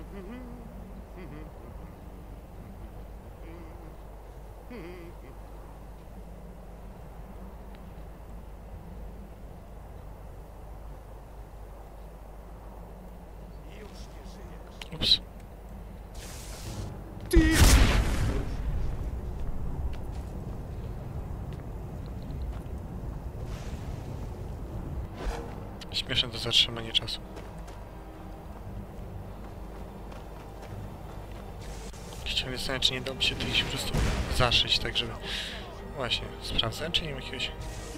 Ups. Śmieszne to zatrzymanie czasu. Chciałem zastanawiać, czy nie dałoby się to iść po prostu zaszyć, tak żeby... Właśnie, sprawdzałem, czy nie ma jakiegoś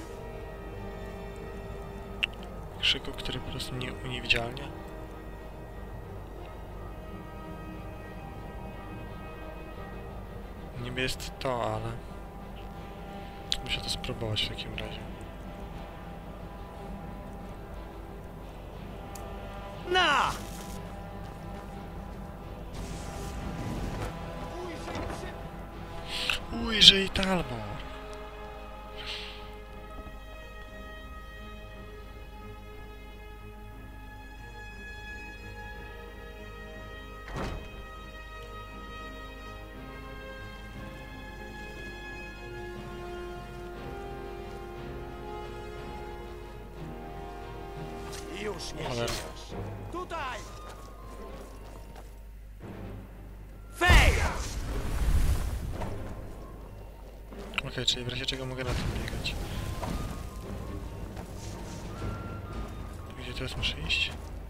krzyku, który po prostu nie uniewidalnia. Niby jest to, ale... Muszę to spróbować w takim razie. Na! Ujrzyj Talbot! Już nie Ale... żyjesz. Tutaj! Fej! Okej, czyli w razie czego mogę na tym biegać. Gdzie teraz muszę iść?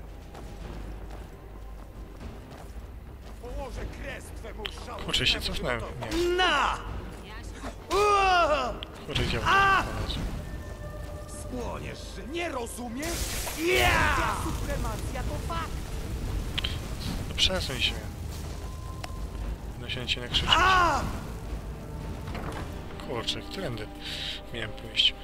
Położę kres twemu żałobnemu Kurczę, się cofnąłem. żywotowi. Nie. Na! Uaa! Kurczę, gdzie mam A! to wykonać? Spłoniesz, że nie rozumiesz? Ja! Supremacja to fakt! No przesuń się. Będę się na ciebie nakrzyczeć. A! Kurczę, którędy miałem pójść?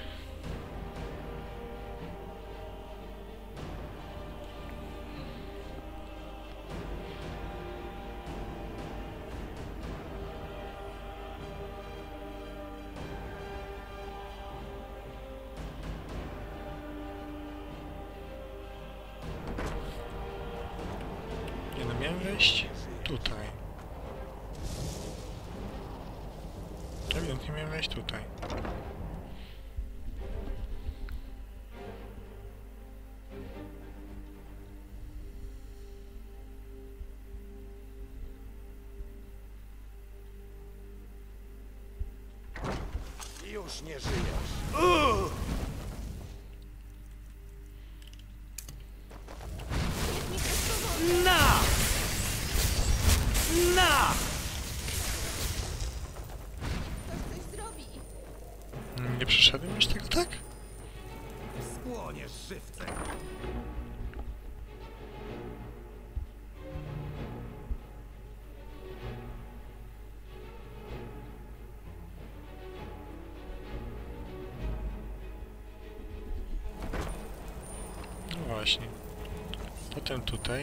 Nie no, miałem wejść tutaj. Ewidentnie miałem wejść tutaj. Już nie żyjesz. Na! Na! Ktoś coś zrobi. Nie przeszedłem już tego tak? Spłoniesz żywcem. No właśnie. Potem tutaj.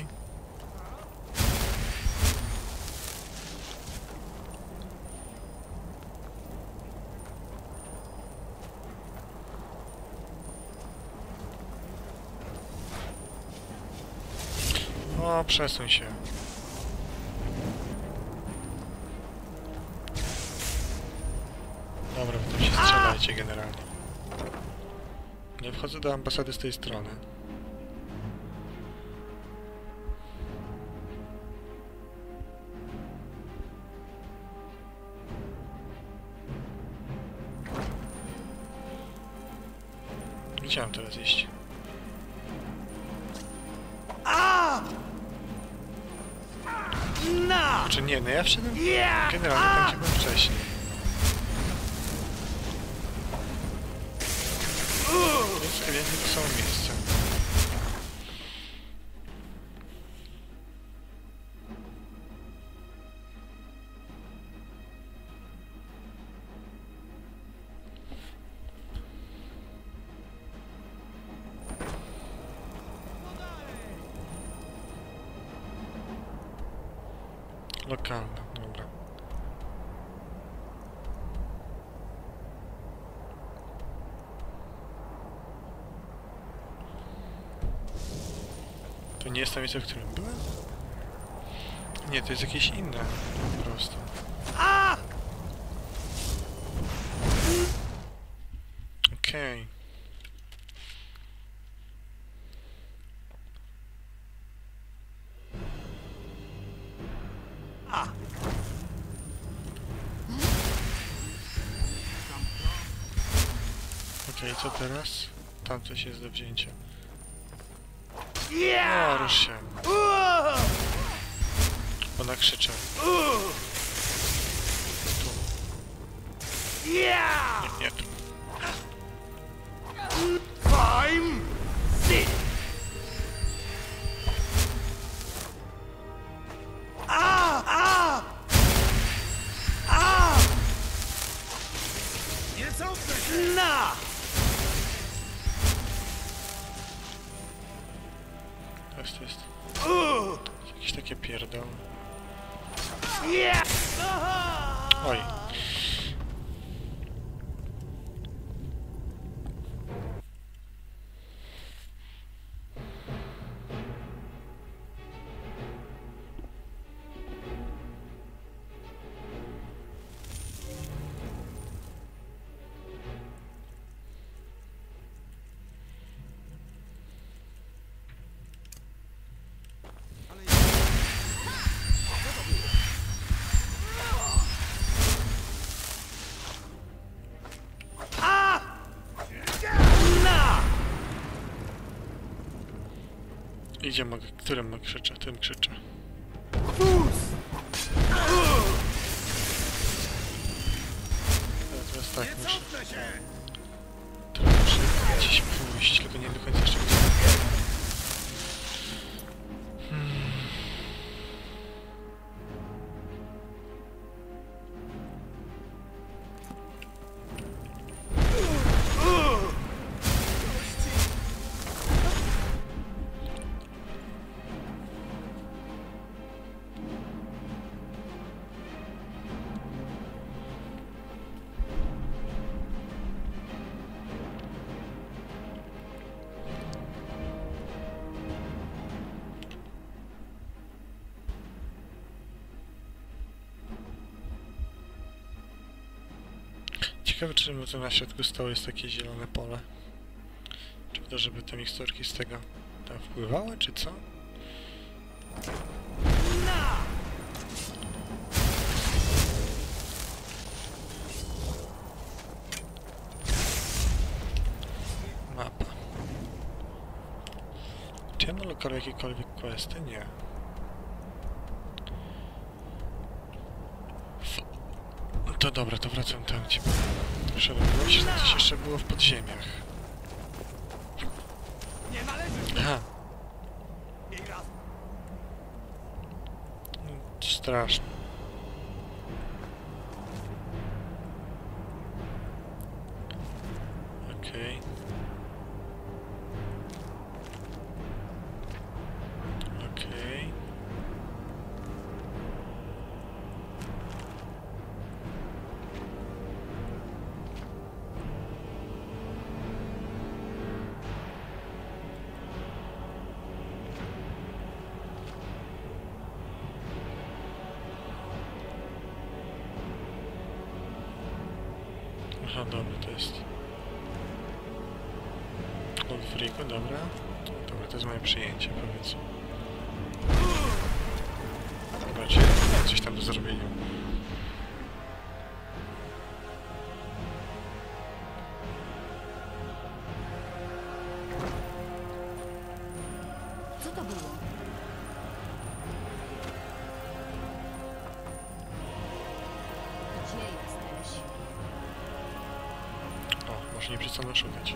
O, przesuń się. Dobra, wy tam się strzelajcie generalnie. Nie wchodzę do ambasady z tej strony. Gdzie mam teraz iść? A! Na! Czy nie, no ja wszedłem Ja! generalnie tam, gdzie byłem wcześniej. Więc ewidentnie to samo miejsce. Lokalna, dobra. To nie jest to miejsce, w którym byłem? Nie, to jest jakieś inne po prostu. A! Okej. A! Okej, co teraz? Tam coś jest do wzięcia. Ja! O, rusz się. Ona krzyczy. Tu. Ja! Nie, tu. Time! Sit! A! A! A! Nie cofnę się! Na! To jest jakieś takie pierdoły. Ja! Oj. A! Na! Idzie, którym krzyczę? Tym krzyczę. Fus! Teraz tak, Nie muszę. cofnę się! Teraz muszę gdzieś pójść, tylko nie do końca jeszcze gdzie. Ciekawe, czemu to na środku stołu jest takie zielone pole. Czy to, żeby te miksturki z tego tam wpływały, czy co? Na! Mapa. Czy ja na lokalu jakiekolwiek questy? Nie. No to dobra, to wracam tam, gdzie szedłem. Myślę, że coś jeszcze było w podziemiach. Nie należy! Aha, I raz! no, straszne. Okej. Okej. Aha, dobra, to jest... Od friku, dobra. Dobra, to jest moje przyjęcie, powiedzmy. Zobaczcie, coś tam do zrobienia. Co to było? Gdzie jesteś? O, może nie przestanę szukać.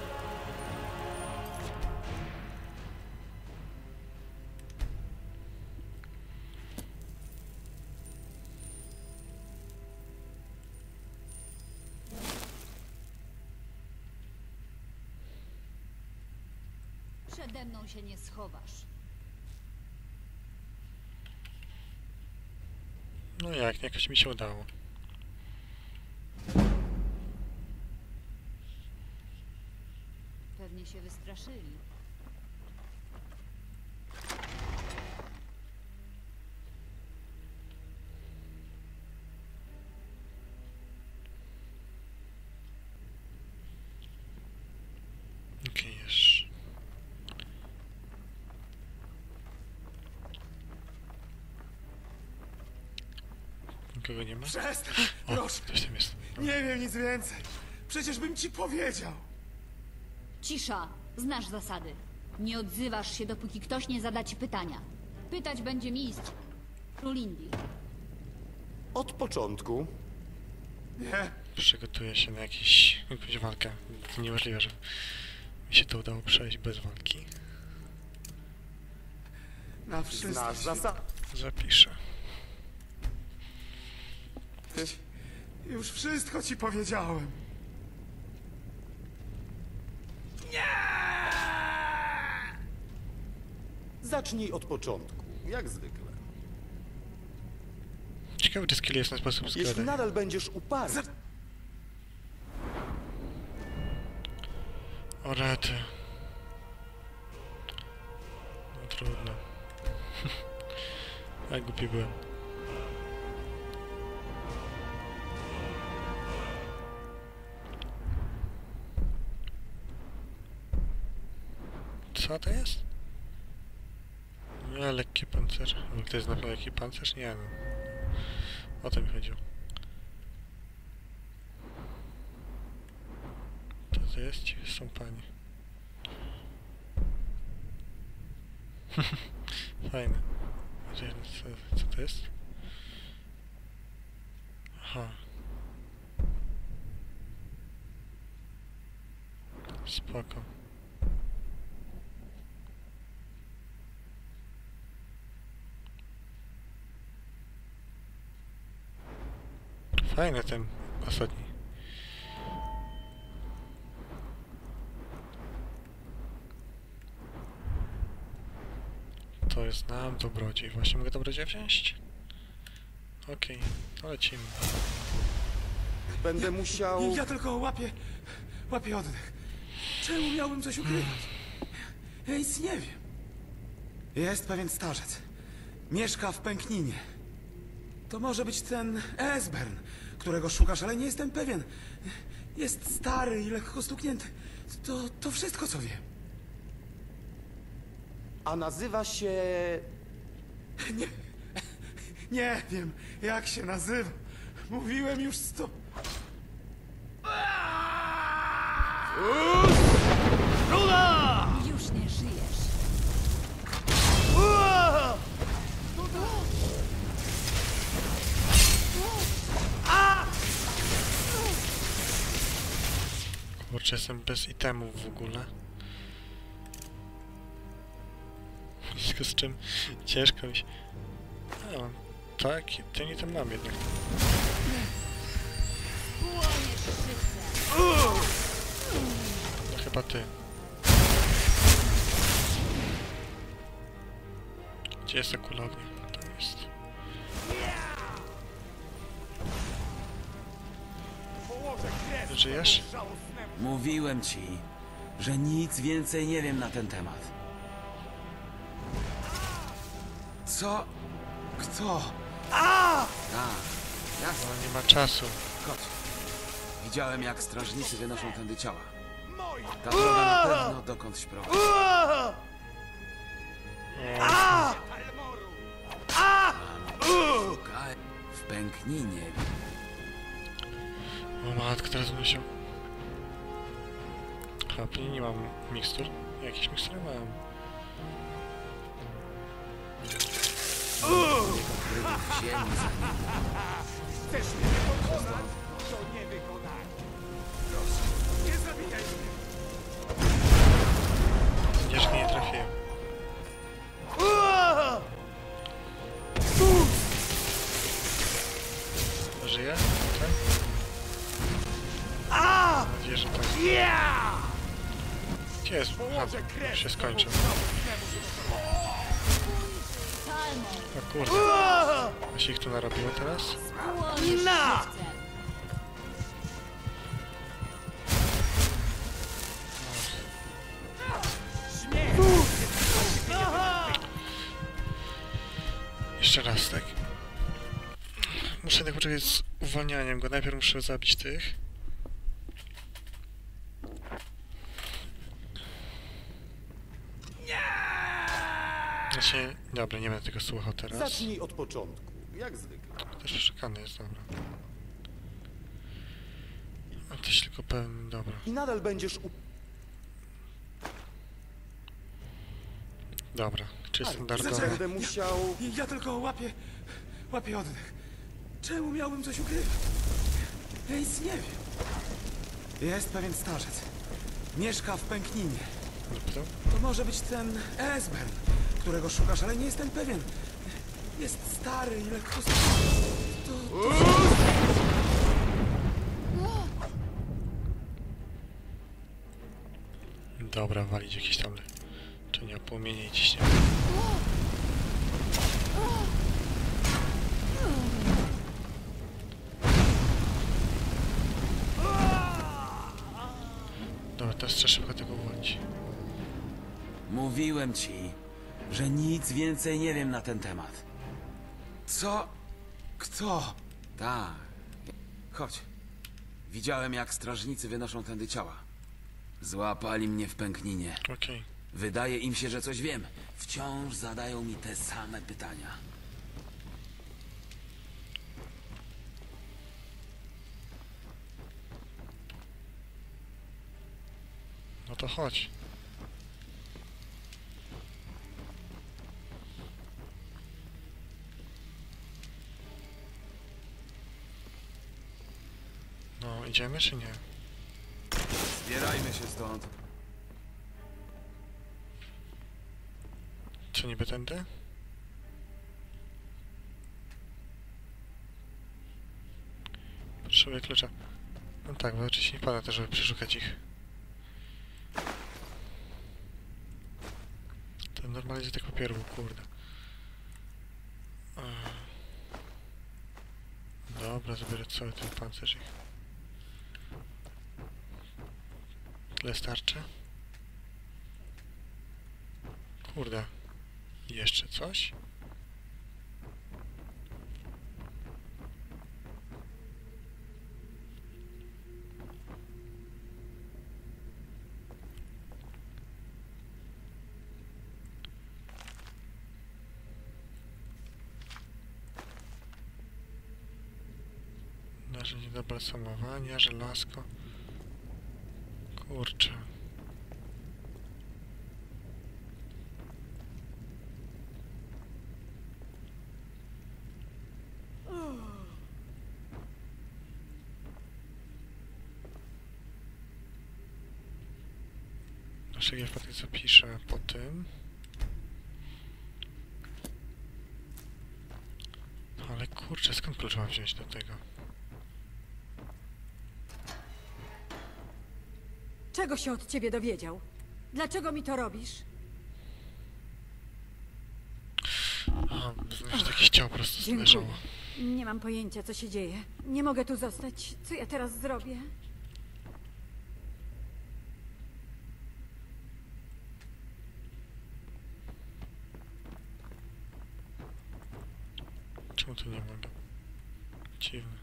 Przede mną się nie schowasz. No jak, jakoś mi się udało. Pewnie się wystraszyli. Nikogo nie ma? Przestań! O, Proszę! ktoś tam jest. Nie wiem nic więcej. Przecież bym ci powiedział. Cisza! Znasz zasady. Nie odzywasz się, dopóki ktoś nie zada ci pytania. Pytać będzie mistrz. Król Indii. Od początku. Nie. Przygotuję się na jakąś walkę. To niemożliwe, żeby mi się to udało przejść bez walki. Na wszystko. Znasz zasady. Zapiszę. Już wszystko ci powiedziałem. Zacznij od początku, jak zwykle. Ciekawy, czy skill jest na sposób Jeśli składania. nadal będziesz uparty, O rety. No trudno. A głupi byłem. Co to jest? Nie, lekki pancerz. Ale to jest na pewno lekki pancerz? Nie no. O to mi chodziło. Co to jest? Ci są panie. Fajne. Co to jest? Aha. Spoko. Fajny ten ostatni. To jest nam dobrodziej. Właśnie mogę dobrodzieja wziąć? Okej, to lecimy. będę musiał... Ja tylko łapię oddech. Czemu miałbym coś ukrywać? Ja nic nie wiem. Jest pewien starzec. Mieszka w Pękninie. To może być ten Esbern, którego szukasz, ale nie jestem pewien. Jest stary i lekko stuknięty. To wszystko, co wiem. A nazywa się... Nie wiem, jak się nazywa. Mówiłem już 100... Już nie żyjesz. Kurczę, jestem bez itemów w ogóle. Wszystko z czym ciężko mi się... A, mam tak, ten item mam jednak. Płoniesz szybce. No chyba ty. Gdzie jest ta kula ognia? Tam jest. Żyjesz? Mówiłem ci, że nic więcej nie wiem na ten temat. Co? Kto? Tak, jasne. No nie ma czasu. Chodź. Widziałem, jak strażnicy wynoszą tędy ciała. Ta droga na pewno dokądś prowadzi. Szukaj w Pękninie. O matko, teraz bym się... Chyba nie mam mikstur. Jakieś mikstury mam. W ziemi za nim. Chcesz mnie pokonać? To nie wykonaj. Proszę, nie zabijaj mnie. Wiesz, nie trafiłem. Żyje? Tak? Mam nadzieję, że tak. Gdzie jest? Aha, już się skończył. Palmo. O kurde. A się ich tu narobiło teraz? Płoniesz szybce. Jeszcze raz, tak. Muszę jednak poczekać z uwalnianiem go. Najpierw muszę zabić tych. Znaczy, dobra, nie będę tego słuchał teraz. Zacznij od początku, jak zwykle. Też przeszukany jest, dobra. A też tylko pełny, dobra. I nadal będziesz Dobra, czy standardowe? Zaczekaj. Będę musiał... Ja tylko łapię oddech. Czemu miałbym coś ukrywać? Nic nie wiem. Jest pewien starzec. Mieszka w Pękninie. Nie pytał? To może być ten Esbern, którego szukasz, ale nie jestem pewien. Jest stary i lekko... Dobra, walić jakieś tam leczenia, płomienie i ciśnie. Dobra, teraz trzeba szybko tego uwolnić. Mówiłem ci, że nic więcej nie wiem na ten temat. Co? Kto? Tak. Chodź. Widziałem, jak strażnicy wynoszą tędy ciała. Złapali mnie w Pękninie. Okej. Wydaje im się, że coś wiem. Wciąż zadają mi te same pytania. No to chodź. No, idziemy czy nie? Zbierajmy się stąd. Co, niby tędy? Potrzebuję klucza. No tak, bo oczywiście nie pada też, żeby przeszukać ich. To normalnie z tego papieru, kurde. Dobra, zabiorę cały ten pancerz ich. Tyle starczy? Kurde. Jeszcze coś? Narzędzie do balsamowania, żelazko. Kurczę. Naszego faktycznie zapiszę po tym. No ale kurczę, skąd klucz mam wziąć do tego? Czego się od ciebie dowiedział? Dlaczego mi to robisz? A, znaczy takie ciało po prostu Dziękuję. leżało. Nie mam pojęcia, co się dzieje. Nie mogę tu zostać. Co ja teraz zrobię? Czemu tu nie mogę? Dziwne.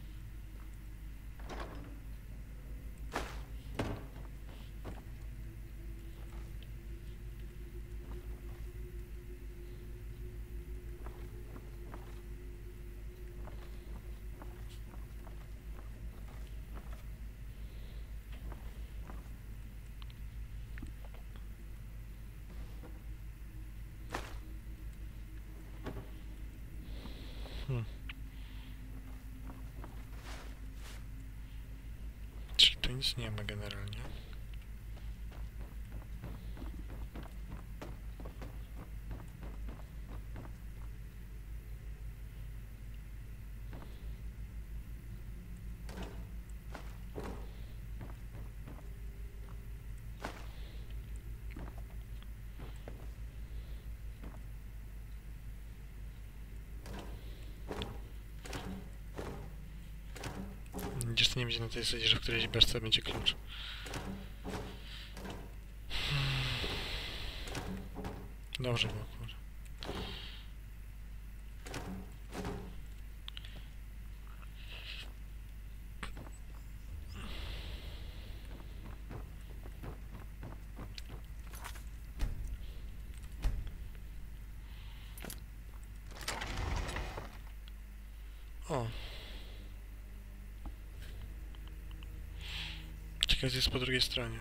Czyli tu nic nie ma generalnie. Gdzież to nie będzie na tej zasadzie, że w którejś beczce będzie klucz. Dobrze było, kurde. O. Ciekawe, co jest po drugiej stronie.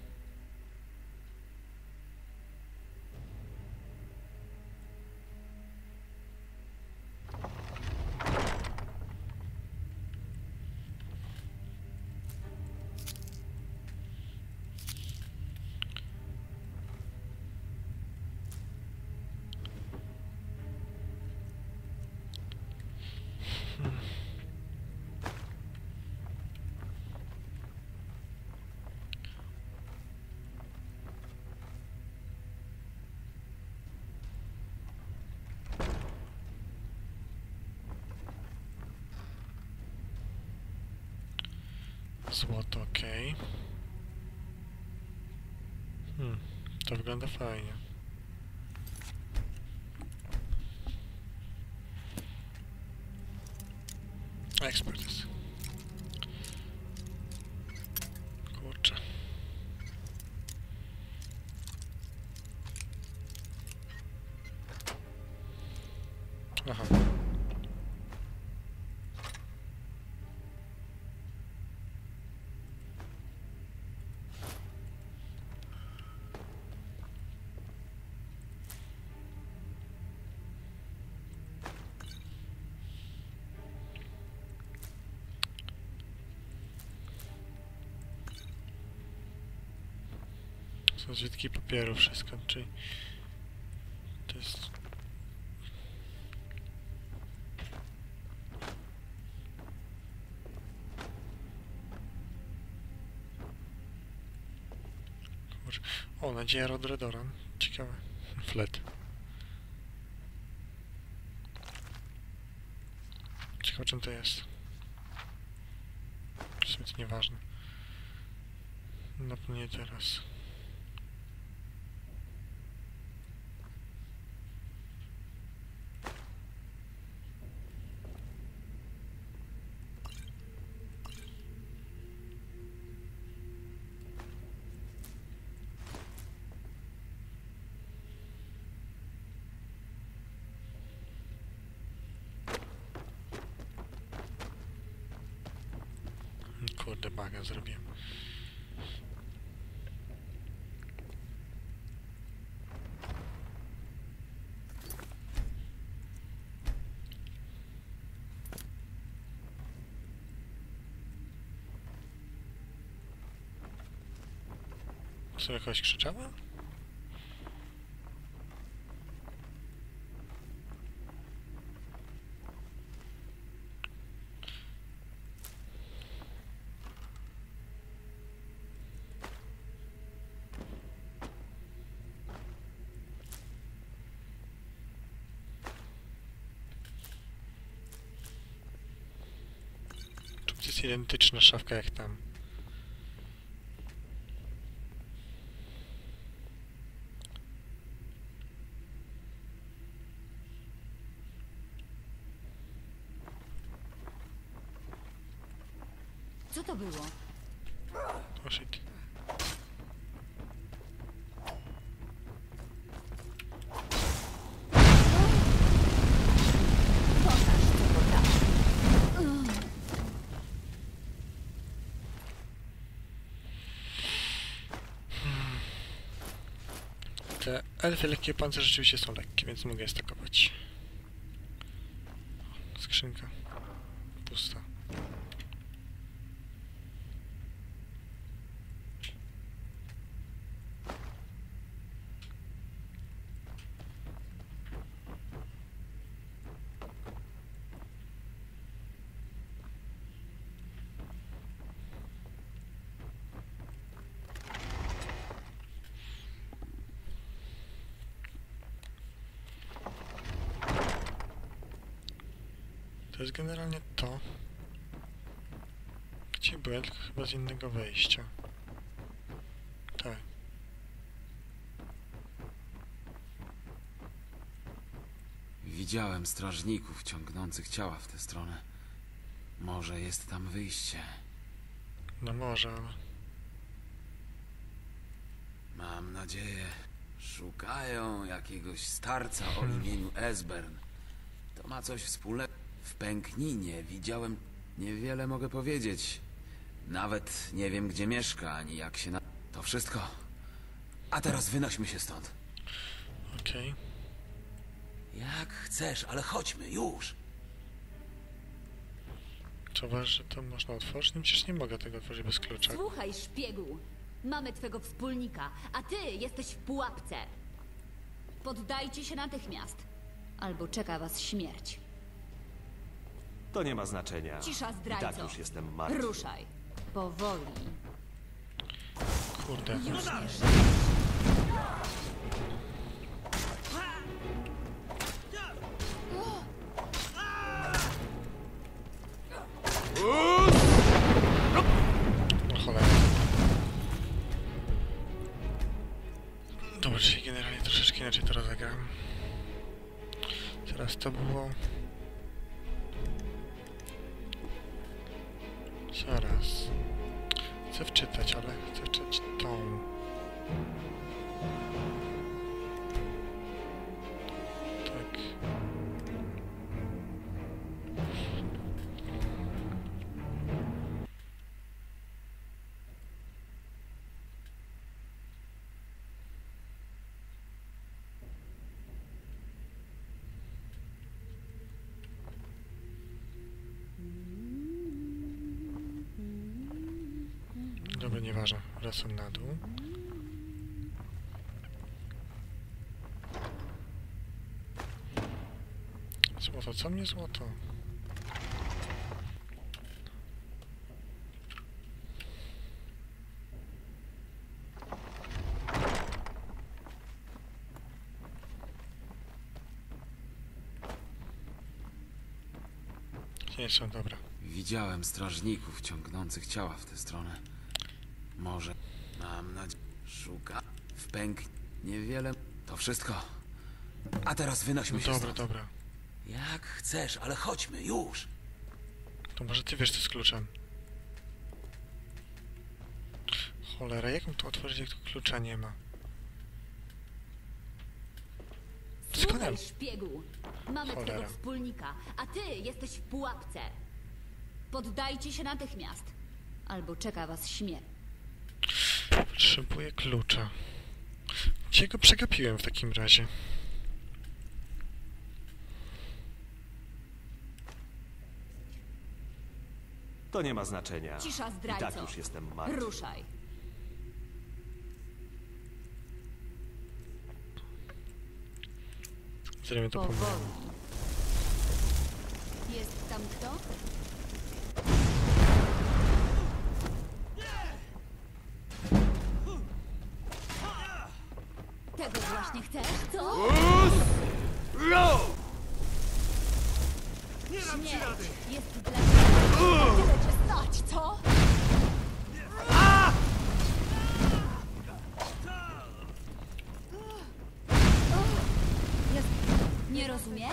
Złoto, okej. To wygląda fajnie. Ekspert jest. Kurczę. Aha. Są zwitki papieru, wszystko, czyli to jest... Kurczę. O, nadzieja Rodredoran. Ciekawe. Flet. Ciekawe, czym to jest. W sumie to nieważne. No to nie teraz. Kurde, baga zrobiłem. Co, jakaś krzyczała? Tu jest identyczna szafka jak tam. Co to było? Oh shit. Pokaż, co potrafisz. Te elfy lekkie pancerze rzeczywiście są lekkie, więc mogę je stakować. Skrzynka. Pusta. To jest generalnie to, gdzie byłem, tylko chyba z innego wejścia. Tak. Widziałem strażników ciągnących ciała w tę stronę. Może jest tam wyjście. No może, ale... Mam nadzieję. Szukają jakiegoś starca o imieniu Esbern. To ma coś wspólnego. W Pękninie widziałem... Niewiele mogę powiedzieć. Nawet nie wiem, gdzie mieszka, ani jak się na... To wszystko. A teraz wynośmy się stąd. Okej. Jak chcesz, ale chodźmy, już. Czy uważasz, że to można otworzyć? No przecież nie mogę tego otworzyć bez klucza. Słuchaj, szpiegu. Mamy twego wspólnika, a ty jesteś w pułapce. Poddajcie się natychmiast, albo czeka was śmierć. To nie ma znaczenia. Cisza, I zdrajco. tak już jestem martwy. Ruszaj. Powoli. Kurde. Już nie żyjesz. O cholera. Dobra, czyli generalnie troszeczkę inaczej to rozegram. Teraz to było... Zaraz. Chcę wczytać, ale chcę wczytać tą. Tak. Dobra, nieważne. Wracam na dół. Złoto, co mnie złoto? Nie są dobra. Widziałem strażników ciągnących ciała w tę stronę. Może... Mam nadzieję... Szuka... W pęk... Niewiele... To wszystko. A teraz wynośmy No się dobra, stąd. dobra. Jak chcesz, ale chodźmy, już. To może ty wiesz, co z kluczem. Cholera, jak mam to otworzyć, jak tu klucza nie ma? Słuchaj, szpiegu. Mamy Cholera. twego wspólnika, a ty jesteś w pułapce. Poddajcie się natychmiast, albo czeka was śmierć. Potrzebuję klucza. Gdzie go przegapiłem w takim razie? To nie ma znaczenia. Cisza, I zdrajco. tak już jestem martwy. Ruszaj. Zrobię to Powoli. pomału. Jest tam kto? Tego właśnie chcesz, co? Śmierć jest dla ciebie. Tyle cię stać, co? Nie rozumiesz?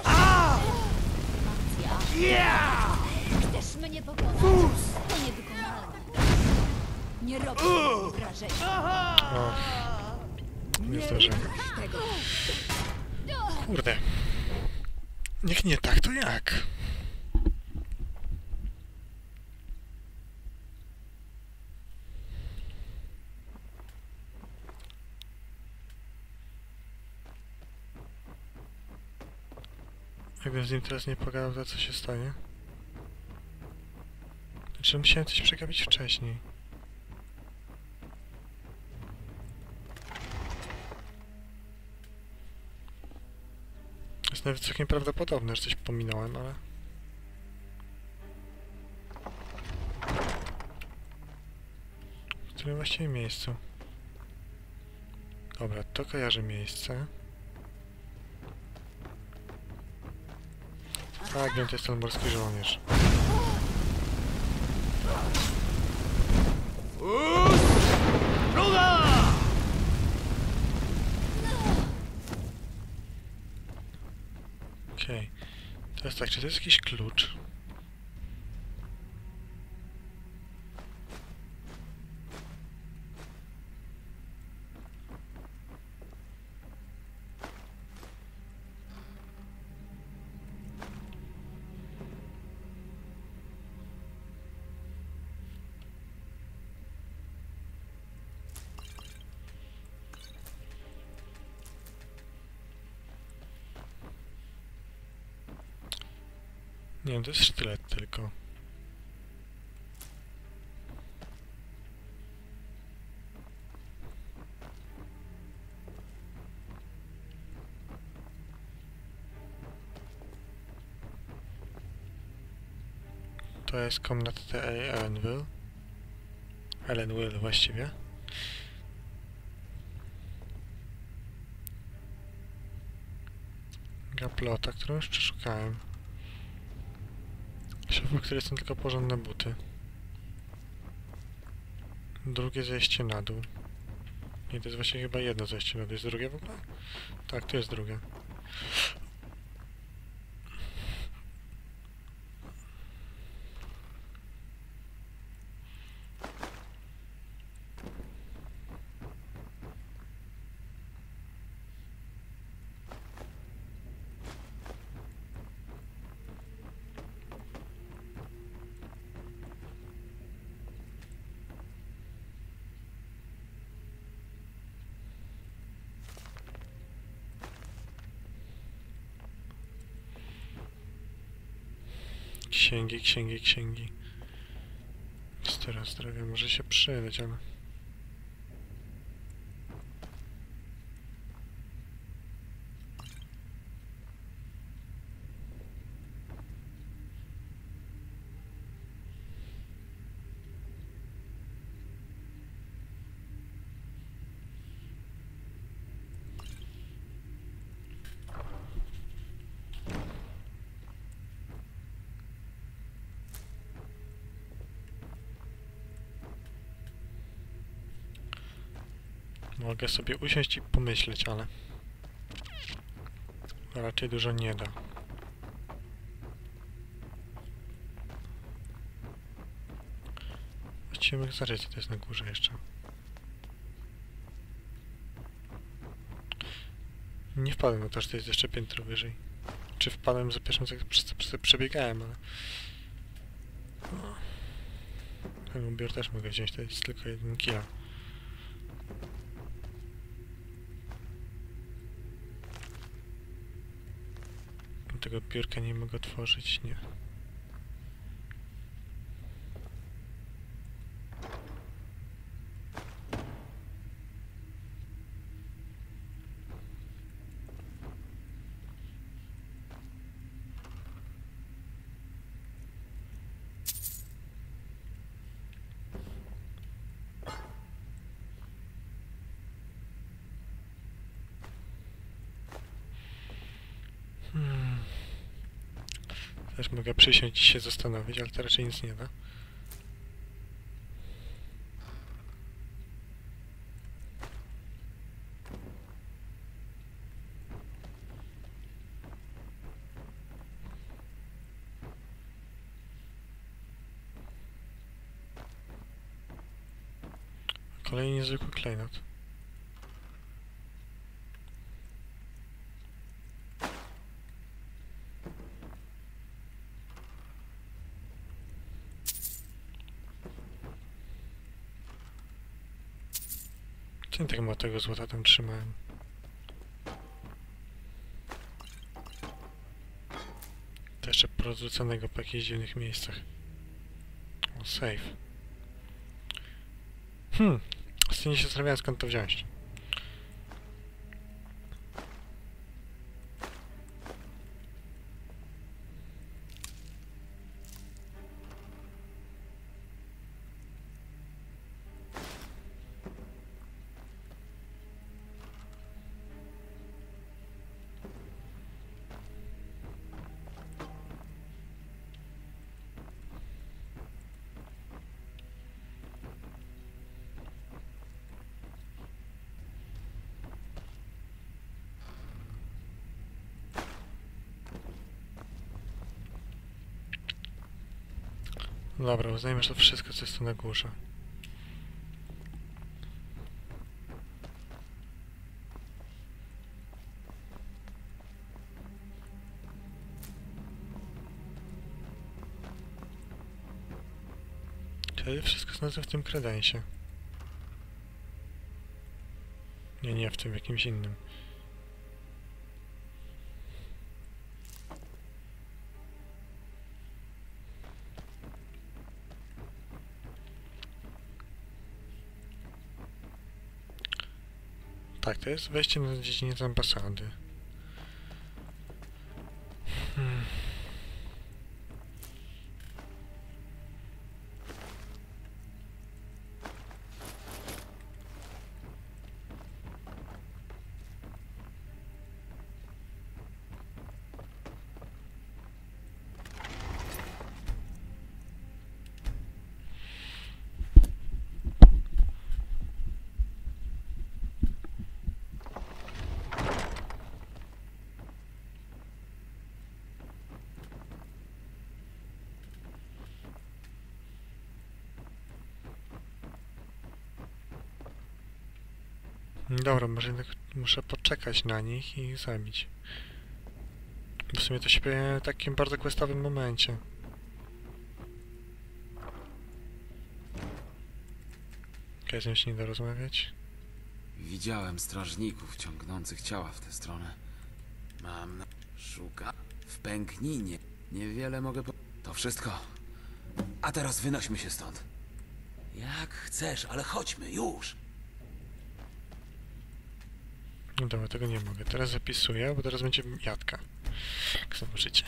Akcja. Chcesz mnie pokonać? To niewykonalne. Nie robię tego wrażenia. Nie zdążyłem. Tego. Kurde. Jak nie tak, to jak? Jakbym z nim teraz nie pogadał, to co się stanie? Znaczy musiałem coś przegapić wcześniej. Jest nawet całkiem prawdopodobne, że coś pominąłem, ale... W którym właściwie miejscu? Dobra, to kojarzę miejsce. Tak, wiem, to jest ten morski żołnierz. Okej. Teraz tak, czy to jest jakiś klucz? Nie wiem, to jest sztylet tylko. To jest komnata Ellenville właściwie. Gaplota, którą już przeszukałem. Szafy, które są tylko porządne buty. Drugie zejście na dół. Nie, to jest właśnie chyba jedno zejście na dół. Jest drugie w ogóle? Tak, to jest drugie. Księgi, księgi, księgi. Stara zdrowia może się przydać, ale... Mogę sobie usiąść i pomyśleć, ale... raczej dużo nie da. Właściwie mogę zobaczyć, co to jest na górze jeszcze. Nie wpadłem na to, że to jest jeszcze piętro wyżej. Czy wpadłem za pierwszym, jak przebiegałem, ale... Ten ubiór też mogę wziąć, to jest tylko 1 kilo. Tego biurka nie mogę otworzyć, nie. Też mogę przysiąść i się zastanowić, ale to raczej nic nie da. Kolejny niezwykły klejnot. Co ja tak mało tego złota tam trzymałem? To jeszcze porzuconego po jakichś dziwnych miejscach. O, save. Ostatnio się zastanawiałem, skąd to wziąć. Dobra, uznajmy, że to wszystko, co jest tu na górze. Czyli wszystko znalazłem w tym kredensie. Nie, w tym jakimś innym. Tak, to jest wejście na dziedziniec ambasady. Dobra, może jednak muszę poczekać na nich i ich zabić. W sumie to się pojawia w takim bardzo questowym momencie. Okej, z nim się nie da rozmawiać. Widziałem strażników ciągnących ciała w tę stronę. Mam na... Szuka... W pękninie. Niewiele mogę To wszystko. A teraz wynośmy się stąd. Jak chcesz, ale chodźmy, już! No dobra, tego nie mogę. Teraz zapisuję, bo teraz będzie jadka. Jak zobaczycie.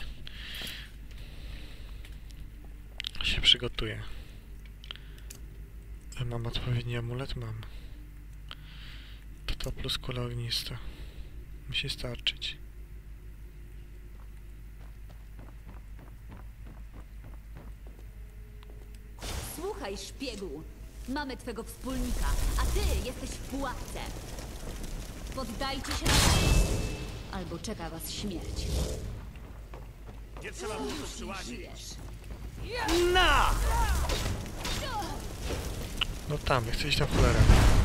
Się przygotuję. Mam odpowiedni amulet? Mam. To plus kula ognista. Musi starczyć. Słuchaj, szpiegu. Mamy twego wspólnika, a ty jesteś w pułapce. Poddajcie się na albo czeka was śmierć. Nie trzeba było tu przyłazić. Żyjesz. No tam, ja chcę iść na cholerę.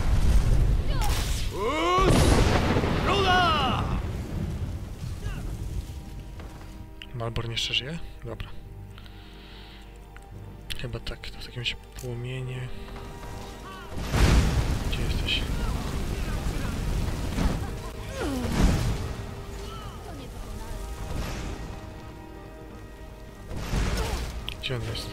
Malborn jeszcze żyje? Dobra. Chyba tak, to w takim razie płomienie. Gdzie jesteś? Gdzie on jest?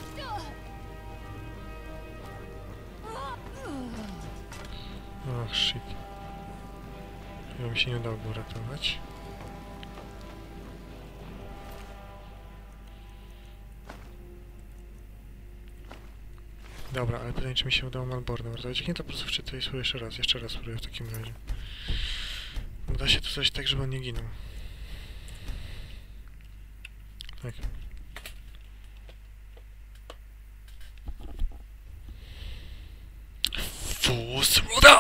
Och, shit. Chyba mi się nie udało go uratować. Dobra, ale pytanie, czy mi się udało Malborna uratować. Jak nie, to po prostu wczytuję sobie jeszcze raz spróbuję w takim razie. Uda się to coś tak, żeby on nie ginął. Tak. Fusroda!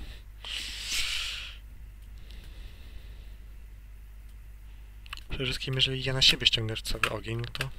Przede wszystkim, jeżeli ja na siebie ściągnę cały ogień, no to...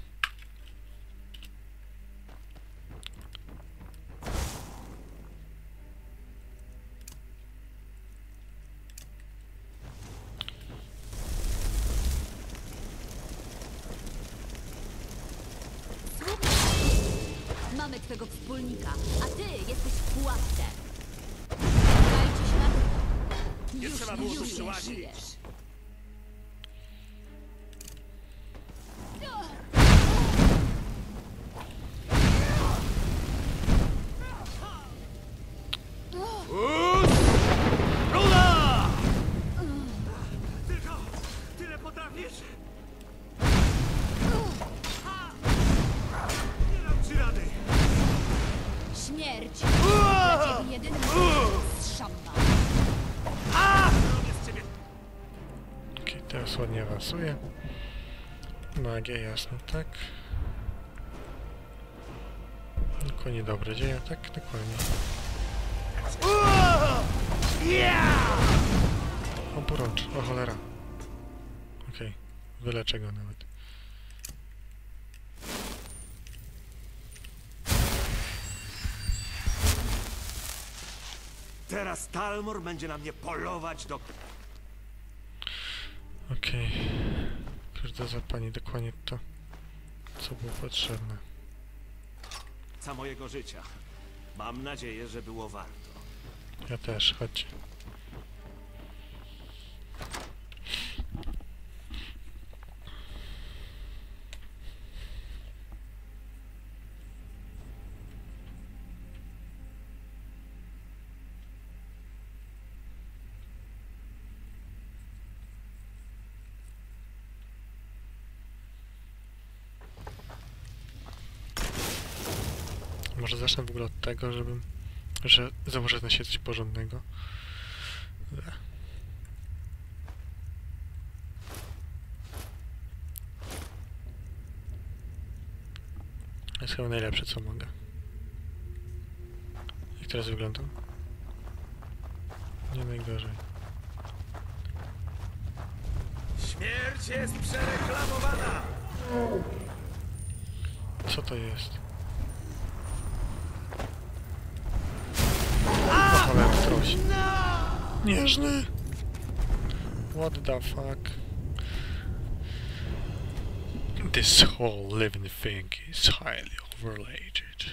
Mamy twego wspólnika, a ty jesteś w pułapce. Poddajcie się na to. Nie trzeba było tu przyłazić. Żyjesz. Tylko tyle potrafisz? Nie dam ci rady. Śmierć dla ciebie jedynym z szamba. Robię z ciebie. Okej, teraz ładnie awansuję. Magia, jasno, tak. Tylko niedobre dzieje, tak? Dokładnie. O, porącz, o cholera. Okej, wyleczę go nawet. Teraz Talmor będzie na mnie polować do... Okej. Każda za pani dokładnie to, co było potrzebne. Za mojego życia. Mam nadzieję, że było warto. Ja też, chodźcie. Może zacznę w ogóle od tego, że założę na siebie coś porządnego. To jest chyba najlepsze, co mogę. Jak teraz wygląda? Nie najgorzej. Śmierć jest przereklamowana! Co to jest? Ale troś. Nieżny! What the fuck? This whole living thing is highly overrated.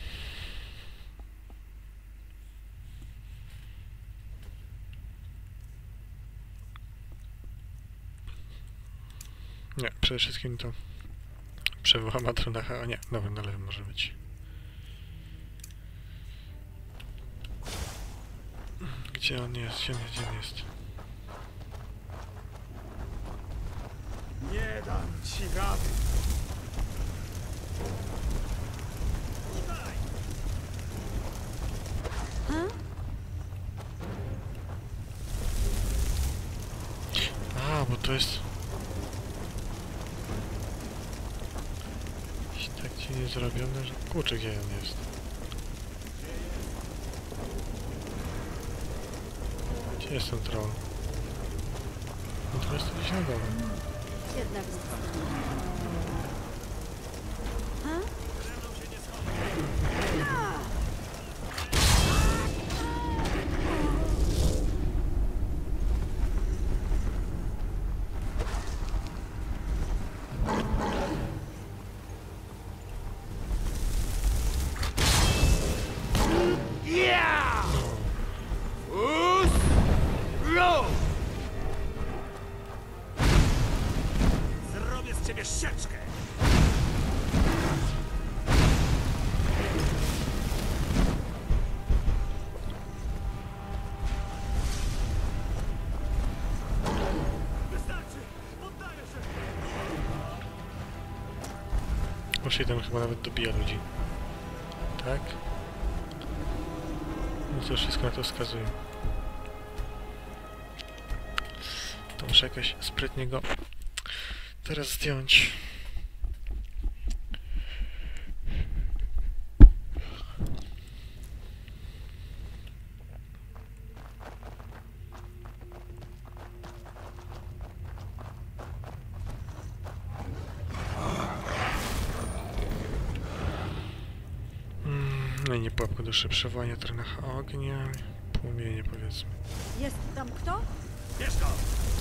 Nie, przede wszystkim to przywoła Matronacha, o nie, dobra, na lewym może być. Gdzie on jest? Gdzie on jest? Gdzie on jest? Nie dam ci rady. A, bo to jest... tak dziwnie zrobione, że... Kurczę, gdzie on jest? Gdzie jest ten troll? No to jest to gdzieś na dole. Jednak Zrobię z ciebie sieczkę! Wystarczy! Poddaję się! Już jeden chyba nawet dobija ludzi. Tak? No to wszystko na to wskazuje. To muszę jakoś sprytnie go teraz zdjąć. No i nie pułapka duszy, przywołanie Tronacha ognia, płomienie powiedzmy. jest tam kto? Bierz go!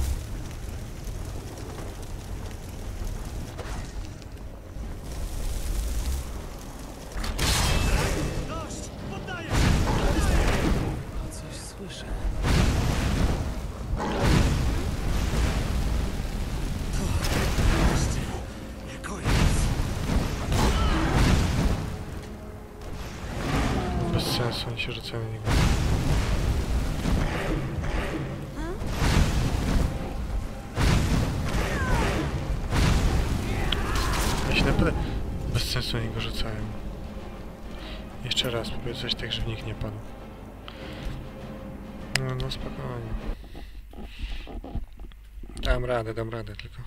Dość! Poddaję się! Coś słyszę. Nie koniec! Bez sensu, oni się rzucają na niego. Ja się naprawdę bez sensu na niego rzucają. Jeszcze raz, próbuję coś tak, żeby nikt nie padł. No spokojnie. Dam radę tylko.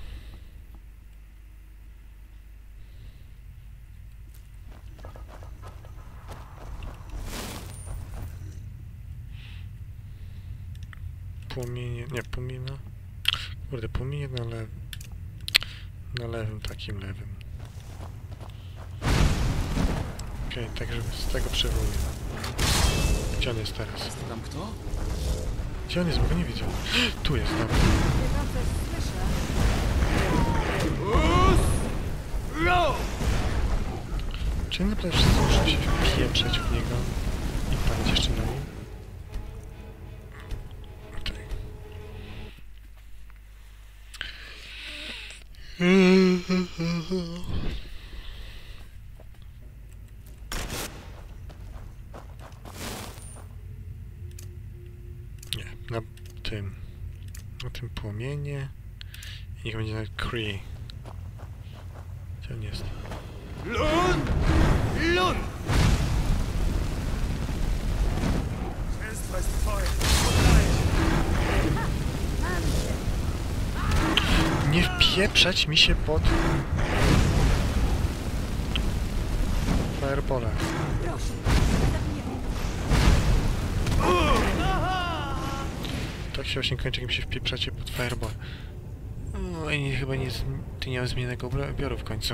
Płomienie, nie, płomienie. Kurde, płomienie na lewym, takim lewym. Okej, tak żeby z tego przywołuję. Gdzie on jest teraz? Jest tam kto? Gdzie on jest, bo go nie widzę. Tu jest, dobra. Chyba coś słyszę. Czy naprawdę wszyscy muszą się wpieprzeć w niego i palić jeszcze na nim? Okej. Nie, na tym płomienie i niech będzie nawet Cree. Gdzie on jest? Lun! wpieprzać mi się pod fireballa. Proszę, zabijaj. Tak się właśnie kończy, jak mi się wpieprzacie pod fireball. No i chyba ty nie mam zmienionego ubioru w końcu.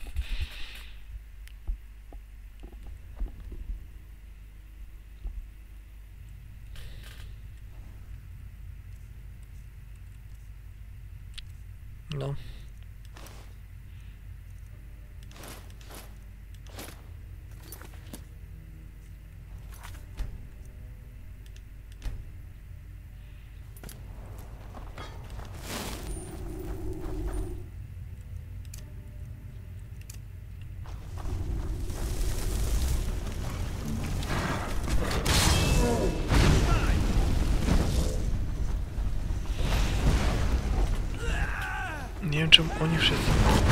No. Nie wiem, czemu oni wszyscy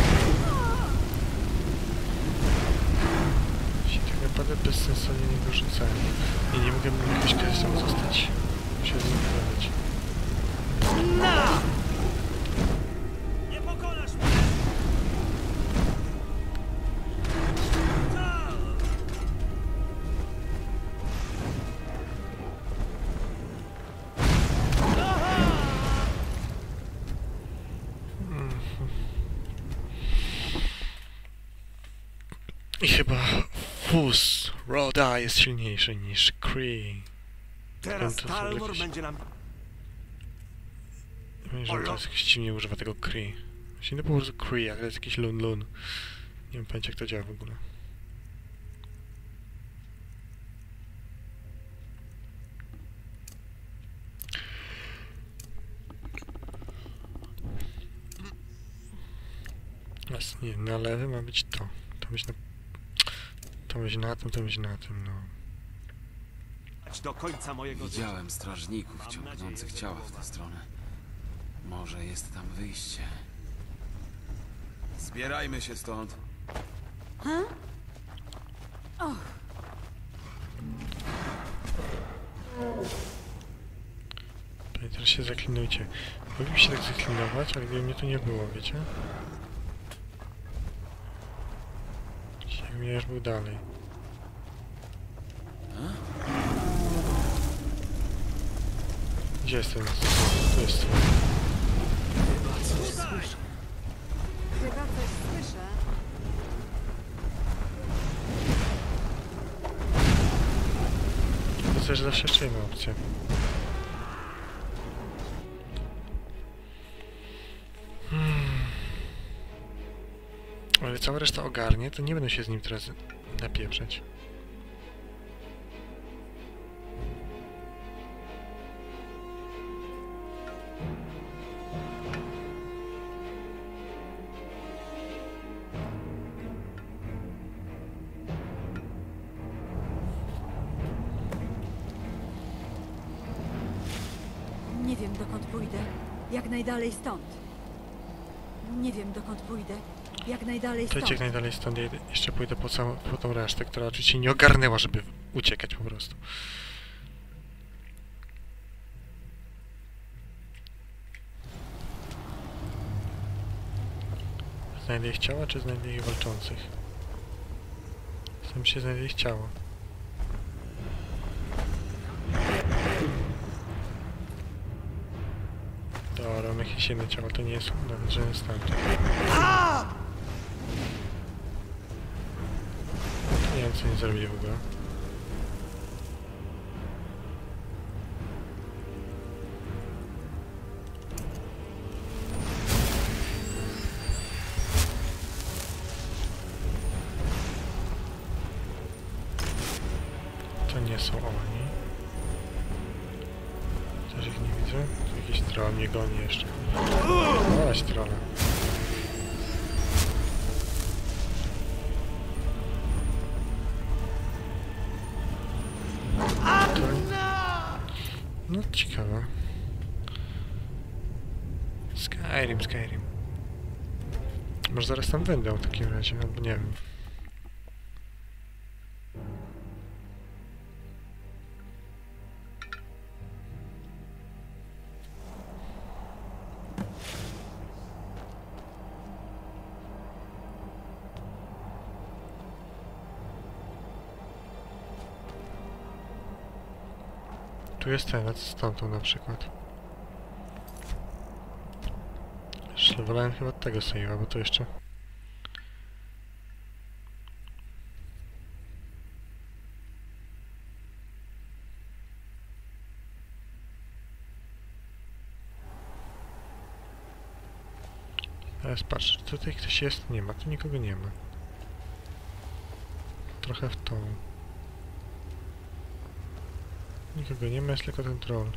się tak naprawdę bezsensownie nie wyrzucają. I nie mogę jakiegoś kresem zostać. Muszę z nim pogadać. Nie pokonasz mnie! I chyba Fus Roda jest silniejszy niż Kree. Teraz To są Talmor jakieś- będzie nam... Wiem, że teraz jakoś dziwnie używa tego Kree. Właśnie to po prostu Kree, ale to jest jakiś Lun. Nie wiem pojęcia, jak to działa w ogóle. Nie, na lewy ma być to. To być na... To być na tym, to być na tym, no. do końca mojego życia. Widziałem strażników ciągnących ciała w tę stronę. Może jest tam wyjście. Zbierajmy się stąd. Tutaj teraz się zaklinujcie. Mogliby się tak zaklinować, ale gdyby mnie tu nie było, wiecie? Jakbym ja już był dalej. Gdzie jest ten? Tu jest. Chyba coś słyszę. To też zawsze jeszcze jedna opcja. Ale cała reszta ogarnie, to nie będę się z nim teraz napieprzać. Nie wiem, dokąd pójdę. Jak najdalej stąd. Nie wiem, dokąd pójdę. Jak najdalej To idź stąd. jak najdalej stąd, ja jeszcze pójdę po tą resztę, która oczywiście nie ogarnęła, żeby uciekać po prostu. Znajdę ich ciała, czy znajdę ich walczących? Sam się znajdę ich ciało. Dobra, mam jakieś jedno ciało, to nie jest nawet żaden stan. Nie wiem, co nie zrobili w ogóle. To nie są oni. Też ich nie widzę. Tu jakiś troll mnie goni jeszcze. Olać trolla. No ciekawe. Skyrim. Może zaraz tam będę w takim razie, albo nie wiem. Tu jest ten, lecę stamtąd na przykład. Jeszcze wolałem chyba tego save'a, bo to jeszcze... Teraz patrz, czy tutaj ktoś jest? Nie ma, tu nikogo nie ma. Trochę w tą. Nikogo nie ma, jest tylko ten troll.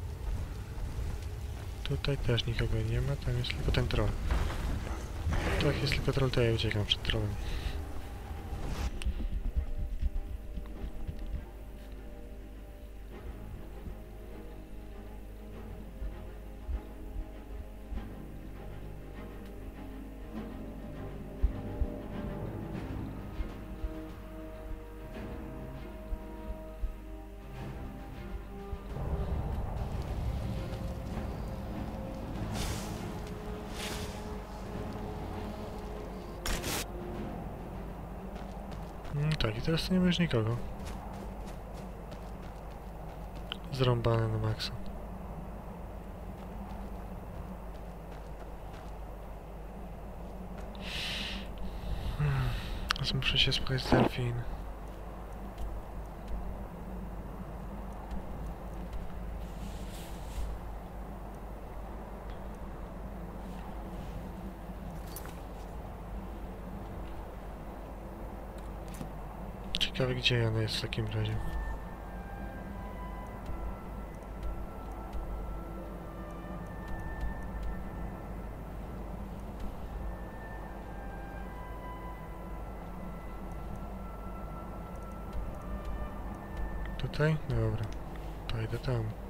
Tutaj też nikogo nie ma, tam jest tylko ten troll. Tu jak jest tylko troll, to ja uciekam przed trollem. Tak, i teraz tu nie ma już nikogo. Zrąbane na maksa. Teraz muszę się spotkać z delfin. Ciekawe, gdzie ona jest w takim razie. Tutaj? Dobra. To idę tam.